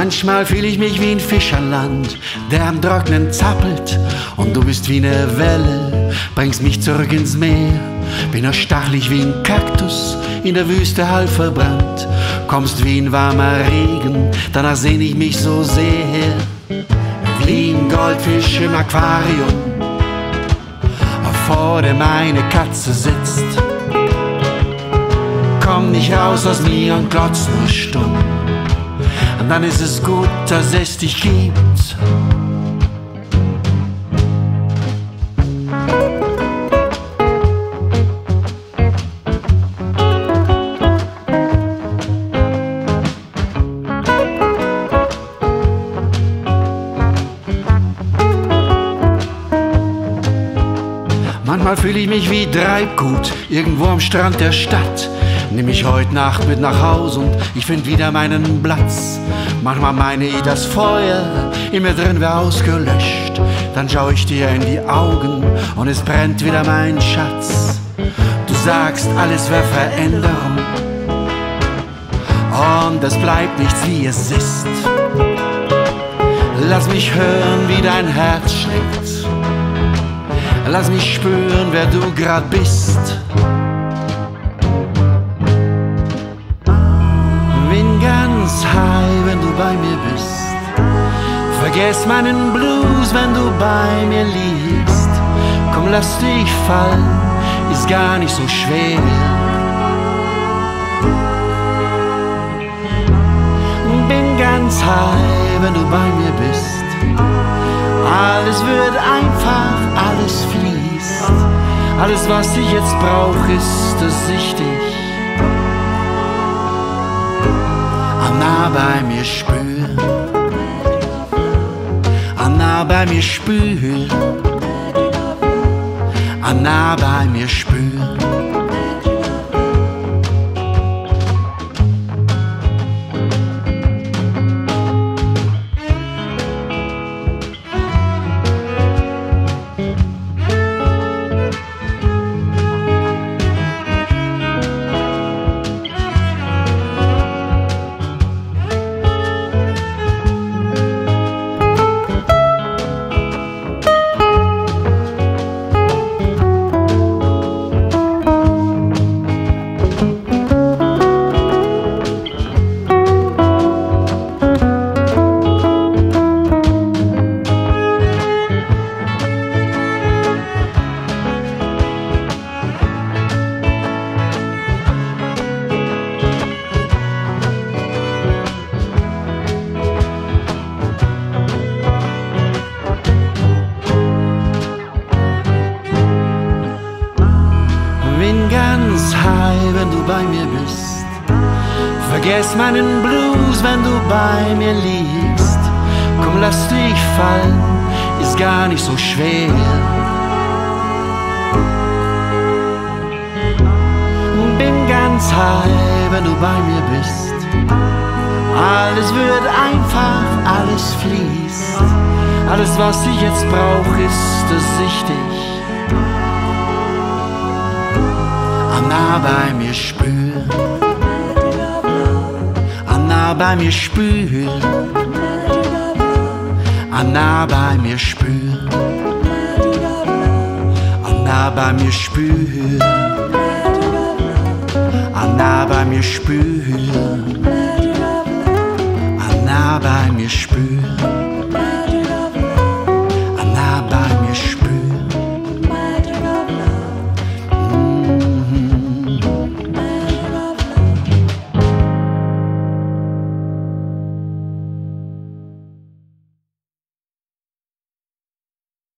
Manchmal fühle ich mich wie ein Fisch an Land, der am Trocknen zappelt. Und du bist wie eine Welle, bringst mich zurück ins Meer. Bin erstachlich wie ein Kaktus, in der Wüste halb verbrannt. Kommst wie ein warmer Regen, danach sehn ich mich so sehr. Wie ein Goldfisch im Aquarium, vor dem eine Katze sitzt. Komm nicht raus aus mir und glotz nur stumm. Und dann ist es gut, dass es dich gibt. Manchmal fühle ich mich wie Treibgut irgendwo am Strand der Stadt. Nimm mich heute Nacht mit nach Hause und ich find wieder meinen Platz. Manchmal meine ich, das Feuer in mir drin wär ausgelöscht. Dann schau ich dir in die Augen und es brennt wieder mein Schatz. Du sagst, alles wär Veränderung und es bleibt nichts, wie es ist. Lass mich hören, wie dein Herz schlägt. Lass mich spüren, wer du grad bist. Bin ganz high, wenn du bei mir bist. Vergess meinen Blues, wenn du bei mir liegst. Komm, lass dich fallen, ist gar nicht so schwer. Bin ganz high, wenn du bei mir bist. Alles wird einfach, alles fließt. Alles, was ich jetzt brauch, ist, dass ich dich nah bei mir spür. Nah bei mir spür. Nah bei mir spür. Bin ganz high, wenn du bei mir bist. Vergess meinen Blues, wenn du bei mir liegst. Komm, lass dich fallen, ist gar nicht so schwer. Bin ganz high, wenn du bei mir bist. Alles wird einfach, alles fließt. Alles, was ich jetzt brauch, ist, dass ich dich nah bei mir spür. Nah bei mir spür. Nah bei mir spür. Nah bei mir spür. Nah bei mir spür. Nah bei mir spür.